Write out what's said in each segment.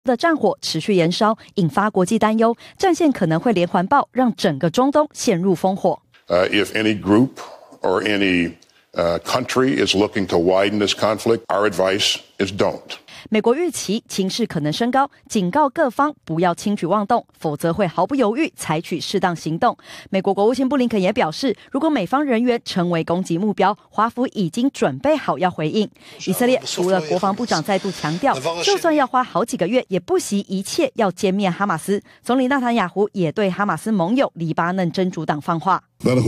的战火持续延烧，引发国际担忧，战线可能会连环爆，让整个中东陷入烽火。 If any group or any country is looking to widen this conflict, our advice is don't. 美国预期情势可能升高，警告各方不要轻举妄动，否则会毫不犹豫采取适当行动。美国国务卿布林肯也表示，如果美方人员成为攻击目标，华府已经准备好要回应。以色列除了国防部长再度强调，就算要花好几个月，也不惜一切要歼灭哈马斯。总理纳坦雅胡也对哈马斯盟友黎巴嫩真主党放话。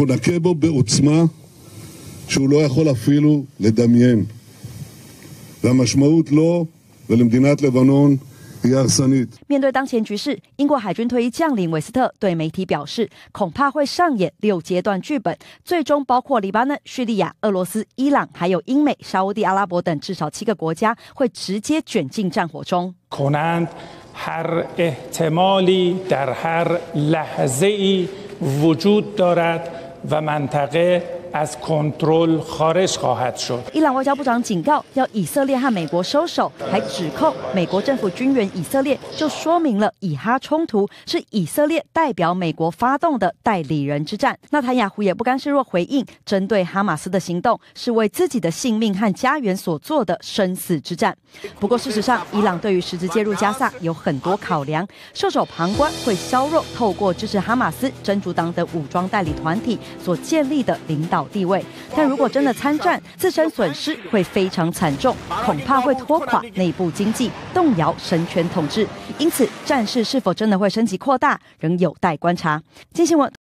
שהוא לא יכול אפילו לדמיין. והמשמעות לו ולמדינת לבנון היא הרסנית. 面对当前局势，英国海军退役将领韦斯特对媒体表示，恐怕会上演6阶段剧本，最终包括黎巴嫩、叙利亚、俄罗斯、伊朗，还有英美、沙烏地阿拉伯等至少7个国家会直接卷进战火中。 کنند هر احتمالی در هر لحظه‌ای وجود دارد و منطقه از کنترل خارج خواهد شد。 伊朗外交部长警告，要以色列和美国收手，还指控美国政府军援以色列，就说明了以哈冲突是以色列代表美国发动的代理人之战。纳坦雅胡也不甘示弱回应，针对哈马斯的行动是为自己的性命和家园所做的生死之战。不过事实上，伊朗对于实质介入加萨有很多考量，袖手旁观会削弱透过支持哈马斯、真主党等武装代理团体所建立的领导地位，但如果真的参战，自身损失会非常惨重，恐怕会拖垮内部经济，动摇神权统治。因此，战事是否真的会升级扩大，仍有待观察。今新闻